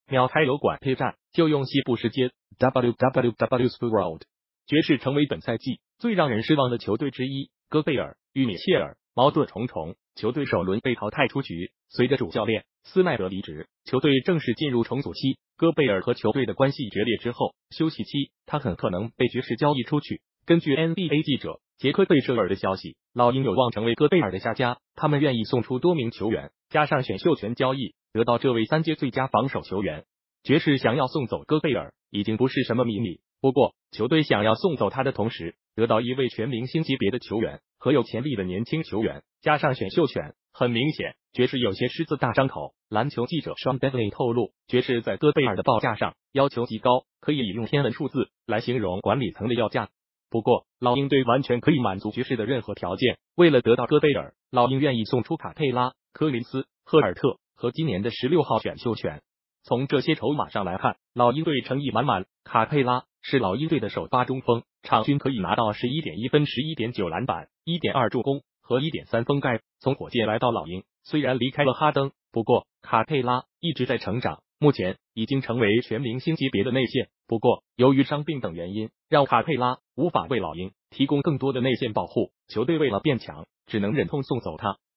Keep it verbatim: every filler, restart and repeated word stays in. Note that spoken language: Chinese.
秒开油管配战就用西部时间 W W W Sport， 爵士成为本赛季最让人失望的球队之一。戈贝尔与米切尔矛盾重重，球队首轮被淘汰出局。随着主教练斯奈德离职，球队正式进入重组期。戈贝尔和球队的关系决裂之后，休息期他很可能被爵士交易出去。根据 N B A 记者杰克贝舍尔的消息，老鹰有望成为戈贝尔的下家，他们愿意送出多名球员，加上选秀权交易，得到这位三届最佳防守球员。爵士想要送走戈贝尔已经不是什么秘密，不过球队想要送走他的同时，得到一位全明星级别的球员和有潜力的年轻球员，加上选秀权，很明显爵士有些狮子大张口。篮球记者 Sean Devlin 透露，爵士在戈贝尔的报价上要求极高，可以引用天文数字来形容管理层的要价。不过老鹰队完全可以满足爵士的任何条件，为了得到戈贝尔，老鹰愿意送出卡佩拉、科林斯、赫尔特和今年的十六号选秀权。从这些筹码上来看，老鹰队诚意满满。卡佩拉是老鹰队的首发中锋，场均可以拿到 十一点一分、十一点九篮板、一点二助攻和 一点三封盖。从火箭来到老鹰，虽然离开了哈登，不过卡佩拉一直在成长，目前已经成为全明星级别的内线。不过由于伤病等原因，让卡佩拉无法为老鹰提供更多的内线保护，球队为了变强，只能忍痛送走他。